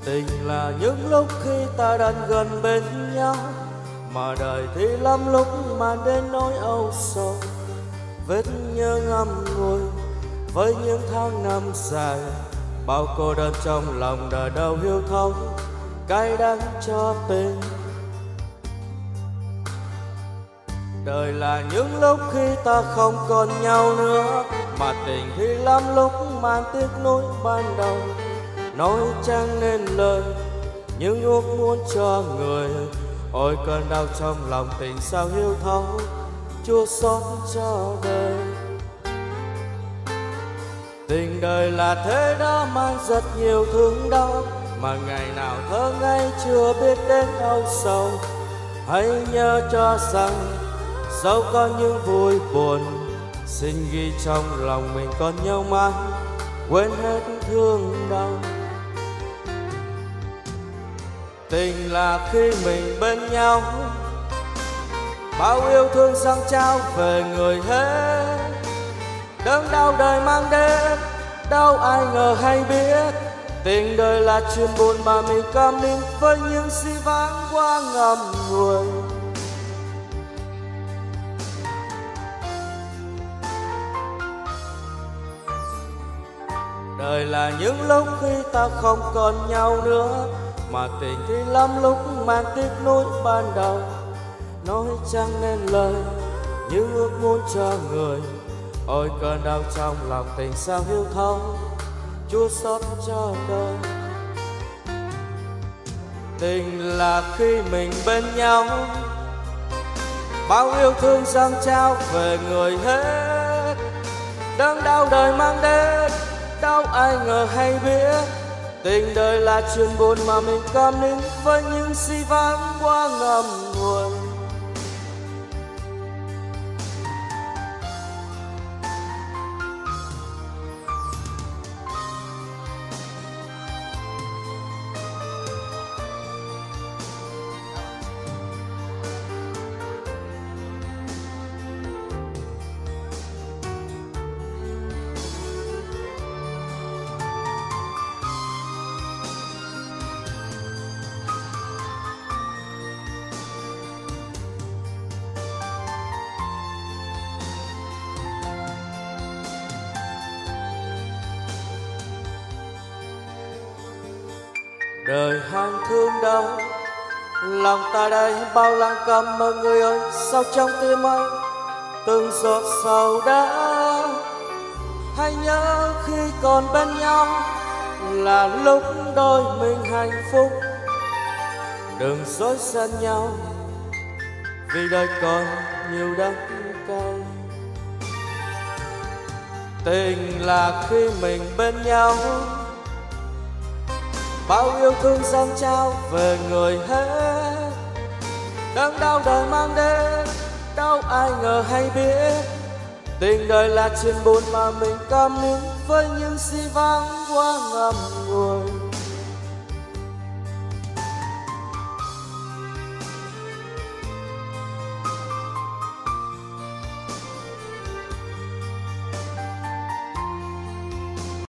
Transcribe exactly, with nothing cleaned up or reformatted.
Tình là những lúc khi ta đang gần bên nhau, mà đời thì lắm lúc mang đến nỗi âu sầu. Vết nhớ ngậm ngùi với những tháng năm dài, bao cô đơn trong lòng đã đâu hiểu thấu cay đắng cho tình. Đời là những lúc khi ta không còn nhau nữa, mà tình thì lắm lúc mang tiếc nuối ban đầu. Nói chẳng nên lời nhưng ước muốn cho người, ôi cơn đau trong lòng tình sao hiểu thấu, chua xót cho đời. Tình đời là thế đó, mang rất nhiều thương đau, mà ngày nào thơ ngây chưa biết đến âu sầu. Hãy nhớ cho rằng dẫu có những vui buồn, xin ghi trong lòng mình còn nhau mãi, quên hết thương đau. Tình là khi mình bên nhau, bao yêu thương dâng trao về người hết. Đớn đau đời mang đến, đâu ai ngờ hay biết. Tình đời là chuyện buồn mà mình cam nín với những si vãng qua ngầm ngùi. Đời là những lúc khi ta không còn nhau nữa, mà tình thì lắm lúc mang tiếc nuối ban đầu. Nói chẳng nên lời nhưng ước muốn cho người, ôi cơn đau trong lòng tình sao hiểu thấu, chua xót cho đời. Tình là khi mình bên nhau, bao yêu thương dâng trao về người hết. Đớn đau đời mang đến, đâu ai ngờ hay biết. Tình đời là chuyện buồn mà mình cam nín với những si vãng qua ngầm ngùi. Đời hàng thương đau, lòng ta đây bao lặng căm mơ người ơi. Sao trong tim anh từng giọt sầu đã. Hãy nhớ khi còn bên nhau là lúc đôi mình hạnh phúc. Đừng dối gian nhau vì đời còn nhiều đắng cay. Tình là khi mình bên nhau, bao yêu thương dâng trao về người hết. Đớn đau đời mang đến, đâu ai ngờ hay biết. Tình đời là chuyện buồn mà mình cam nín với những si vãng qua ngầm ngùi.